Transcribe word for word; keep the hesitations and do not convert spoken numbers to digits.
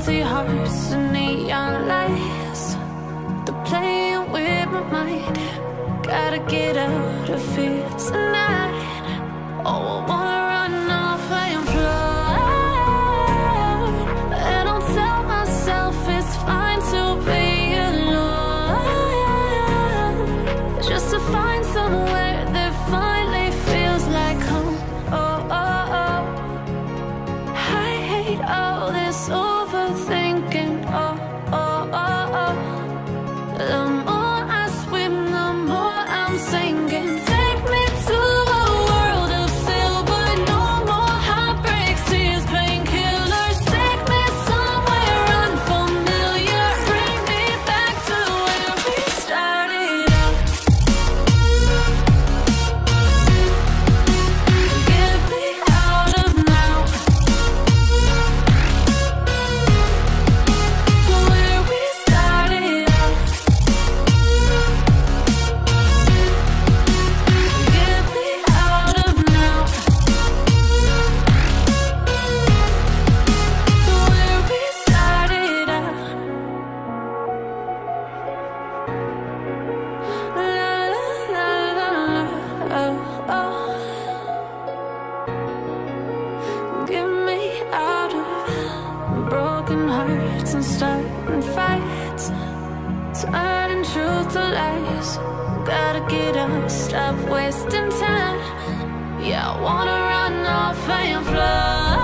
empty hearts and neon lights. They're playing with my mind. Gotta get out of here tonight. Oh, I wanna run off and fly. And I'll tell myself it's fine to be alone, just to find somewhere that finally feels like home. Oh, oh, oh. I hate all this overthinking. Oh, oh, oh, oh. The more I swim, the more I'm sinking. Take me to a world of silver. No more heartbreaks, tears, painkillers. Take me somewhere unfamiliar. Bring me back to where we started out. Get me out of now, to where we started out. Get me out of now, to where we started out. La la la la la, oh, oh. Get me out of broken hearts and starting fights, turning truth to lies. Gotta get up, stop wasting time. Yeah, I wanna run off and fly.